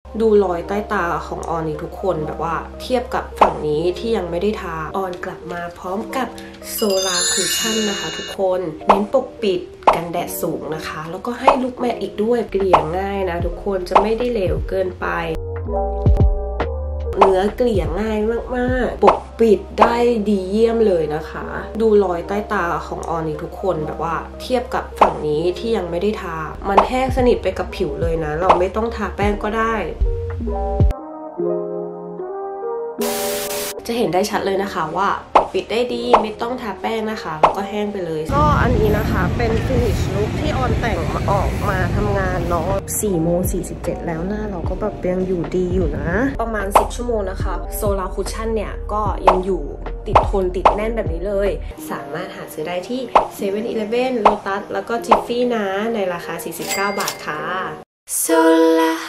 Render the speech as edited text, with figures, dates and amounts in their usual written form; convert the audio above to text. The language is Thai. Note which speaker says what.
Speaker 1: ดูรอยใต้ตาของออนนี่ทุกคนแบบว่าเทียบกับฝั่งนี้ที่ยังไม่ได้ทาออนกลับมาพร้อมกับโซลาร์คุชชั่นนะคะทุกคนเน้นปกปิดกันแดดสูงนะคะแล้วก็ให้ลุคแมทอีกด้วยเกลี่ยง่ายนะทุกคนจะไม่ได้เหลวเกินไปเนื้อเกลี่ยง่ายมากๆปกปิดได้ดีเยี่ยมเลยนะคะดูรอยใต้ตาของออนนี่ทุกคนแบบว่าเทียบกับฝั่งนี้ที่ยังไม่ได้ทามันแห้งสนิทไปกับผิวเลยนะเราไม่ต้องทาแป้งก็ได้จะเห็นได้ชัดเลยนะคะว่าปิดได้ดีไม่ต้องทาแป้งนะคะแล้วก็แห้งไปเลยก็อันนี้นะคะเป็นฟินิชลุคที่ออนแต่งออกมาทำงานเนาะ4:47แล้วหน้าเราก็แบบยังอยู่ดีอยู่นะประมาณ10ชั่วโมงนะคะโซลาร์คุชชั่นเนี่ยก็ยังอยู่ติดทนติดแน่นแบบนี้เลยสามารถหาซื้อได้ที่ 7-Eleven โลตัสแล้วก็จิฟฟี่นะในราคา49 บาทค่ะโซลา